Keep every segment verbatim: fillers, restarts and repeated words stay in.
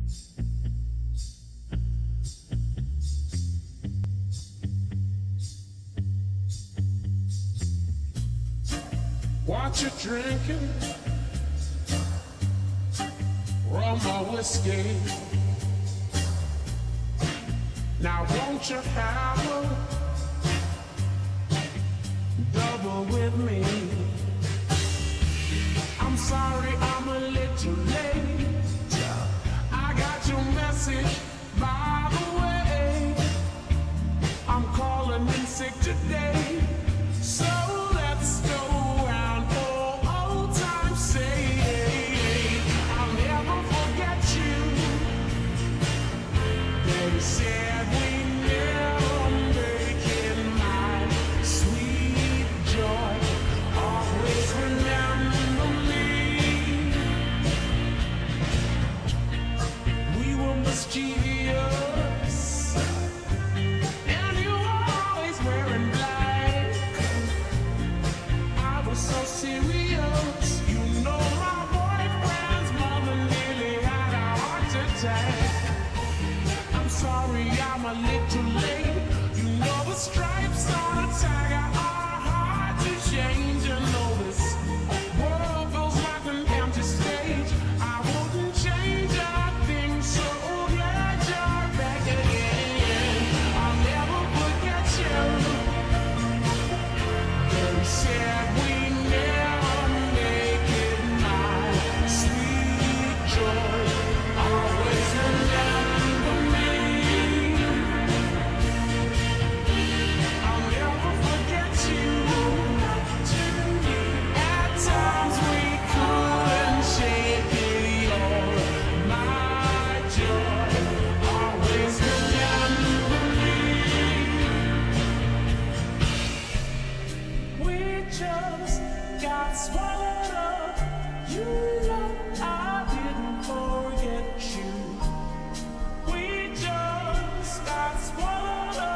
What you drinking? Rum or whiskey? Now won't you have a double with me? I'm sorry I'm a little late. I got your message by the way. I'm calling in sick today, so let's go around for old time's sake. I'll never forget you. They said we never make it, my sweet joy. Always remember me. We were mischievous, and you were always wearing black. I was so serious. You know my boyfriend's mother nearly had a heart attack. I'm sorry I'm a little late. You know the stripes on a tiger are hard to change. You know this world feels like an empty stage. I wouldn't change a thing, so glad you're back again. I'll never forget you. They said we never make it, my sweet joy. Always remember me. I'll never forget you. At times we couldn't shake it, you're my joy. Always remember me. We just got swallowed up. You know I didn't forget you. We just got swallowed up.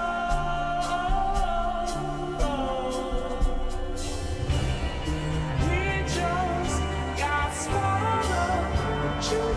We just got swallowed up. But you